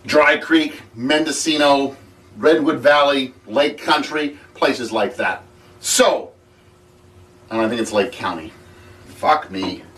Dry Creek, Mendocino, Redwood Valley, Lake Country, places like that. So, and I think it's Lake County. Fuck me.